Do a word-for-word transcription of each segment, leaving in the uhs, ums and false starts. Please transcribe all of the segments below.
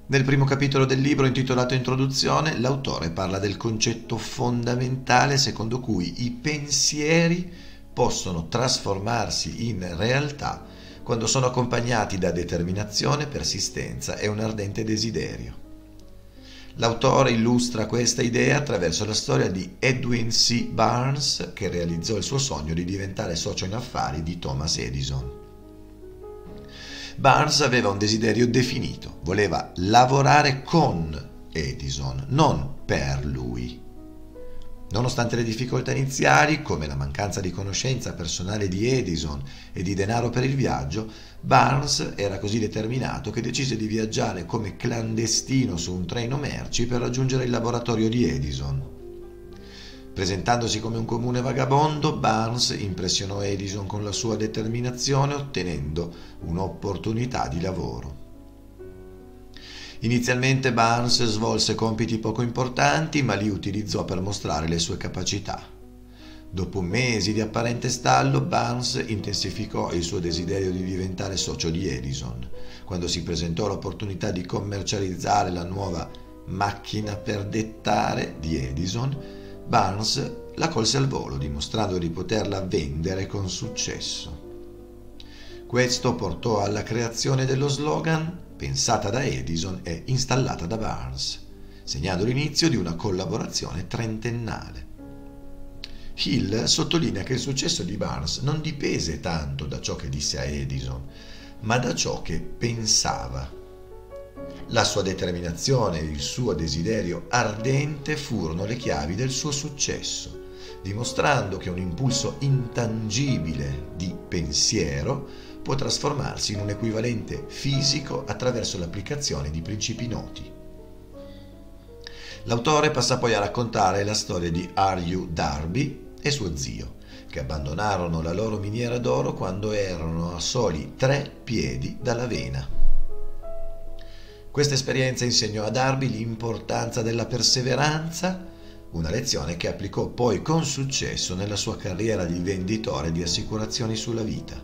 Nel primo capitolo del libro intitolato Introduzione, l'autore parla del concetto fondamentale secondo cui i pensieri possono trasformarsi in realtà quando sono accompagnati da determinazione, persistenza e un ardente desiderio. L'autore illustra questa idea attraverso la storia di Edwin C. Barnes, che realizzò il suo sogno di diventare socio in affari di Thomas Edison. Barnes aveva un desiderio definito, voleva lavorare con Edison, non per lui. Nonostante le difficoltà iniziali, come la mancanza di conoscenza personale di Edison e di denaro per il viaggio, Barnes era così determinato che decise di viaggiare come clandestino su un treno merci per raggiungere il laboratorio di Edison. Presentandosi come un comune vagabondo, Barnes impressionò Edison con la sua determinazione, ottenendo un'opportunità di lavoro. Inizialmente Barnes svolse compiti poco importanti, ma li utilizzò per mostrare le sue capacità. Dopo mesi di apparente stallo, Barnes intensificò il suo desiderio di diventare socio di Edison. Quando si presentò l'opportunità di commercializzare la nuova macchina per dettare di Edison, Barnes la colse al volo, dimostrando di poterla vendere con successo. Questo portò alla creazione dello slogan pensata da Edison e installata da Barnes, segnando l'inizio di una collaborazione trentennale. Hill sottolinea che il successo di Barnes non dipese tanto da ciò che disse a Edison, ma da ciò che pensava. La sua determinazione e il suo desiderio ardente furono le chiavi del suo successo, dimostrando che un impulso intangibile di pensiero può trasformarsi in un equivalente fisico attraverso l'applicazione di principi noti. L'autore passa poi a raccontare la storia di R U Darby e suo zio, che abbandonarono la loro miniera d'oro quando erano a soli tre piedi dalla vena. Questa esperienza insegnò a Darby l'importanza della perseveranza, una lezione che applicò poi con successo nella sua carriera di venditore di assicurazioni sulla vita.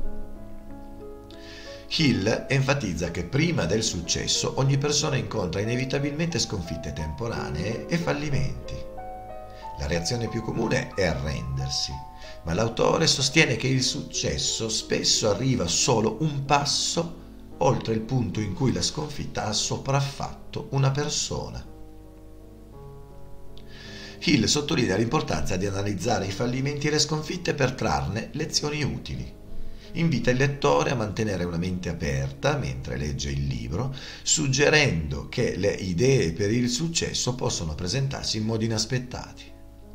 Hill enfatizza che prima del successo ogni persona incontra inevitabilmente sconfitte temporanee e fallimenti. La reazione più comune è arrendersi, ma l'autore sostiene che il successo spesso arriva solo un passo oltre il punto in cui la sconfitta ha sopraffatto una persona. Hill sottolinea l'importanza di analizzare i fallimenti e le sconfitte per trarne lezioni utili. Invita il lettore a mantenere una mente aperta mentre legge il libro, suggerendo che le idee per il successo possono presentarsi in modi inaspettati.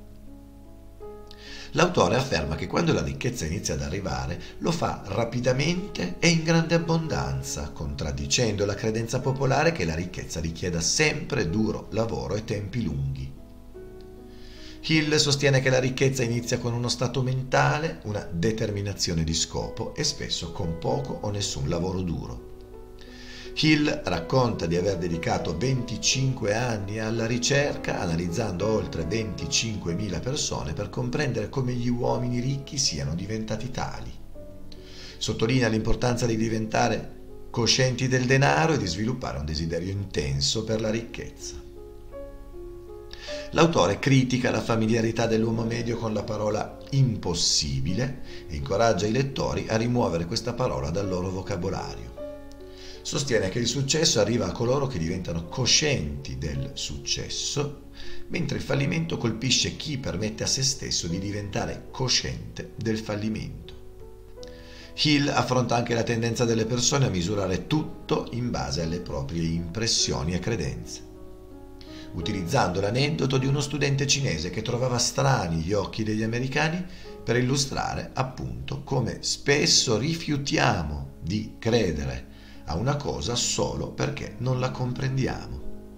L'autore afferma che quando la ricchezza inizia ad arrivare, lo fa rapidamente e in grande abbondanza, contraddicendo la credenza popolare che la ricchezza richieda sempre duro lavoro e tempi lunghi. Hill sostiene che la ricchezza inizia con uno stato mentale, una determinazione di scopo e spesso con poco o nessun lavoro duro. Hill racconta di aver dedicato venticinque anni alla ricerca, analizzando oltre venticinquemila persone per comprendere come gli uomini ricchi siano diventati tali. Sottolinea l'importanza di diventare coscienti del denaro e di sviluppare un desiderio intenso per la ricchezza. L'autore critica la familiarità dell'uomo medio con la parola impossibile e incoraggia i lettori a rimuovere questa parola dal loro vocabolario. Sostiene che il successo arriva a coloro che diventano coscienti del successo, mentre il fallimento colpisce chi permette a se stesso di diventare cosciente del fallimento. Hill affronta anche la tendenza delle persone a misurare tutto in base alle proprie impressioni e credenze, utilizzando l'aneddoto di uno studente cinese che trovava strani gli occhi degli americani per illustrare appunto come spesso rifiutiamo di credere a una cosa solo perché non la comprendiamo.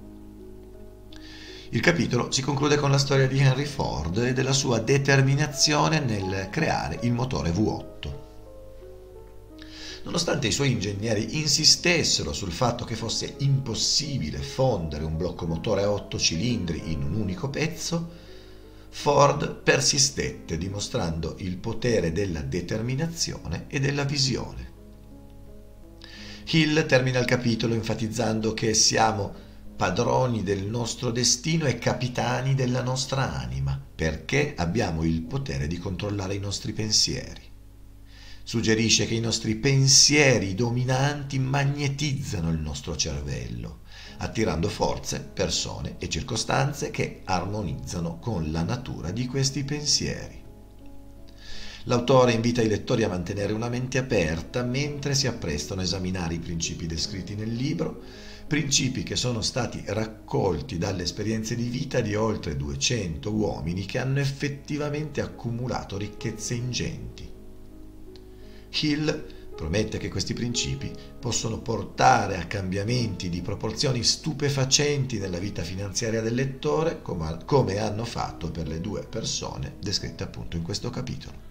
Il capitolo si conclude con la storia di Henry Ford e della sua determinazione nel creare il motore V otto. Nonostante i suoi ingegneri insistessero sul fatto che fosse impossibile fondere un blocco motore a otto cilindri in un unico pezzo, Ford persistette dimostrando il potere della determinazione e della visione. Hill termina il capitolo enfatizzando che siamo padroni del nostro destino e capitani della nostra anima, perché abbiamo il potere di controllare i nostri pensieri. Suggerisce che i nostri pensieri dominanti magnetizzano il nostro cervello, attirando forze, persone e circostanze che armonizzano con la natura di questi pensieri. L'autore invita i lettori a mantenere una mente aperta mentre si apprestano a esaminare i principi descritti nel libro, principi che sono stati raccolti dalle esperienze di vita di oltre duecento uomini che hanno effettivamente accumulato ricchezze ingenti. Hill promette che questi principi possono portare a cambiamenti di proporzioni stupefacenti nella vita finanziaria del lettore, come hanno fatto per le due persone descritte appunto in questo capitolo.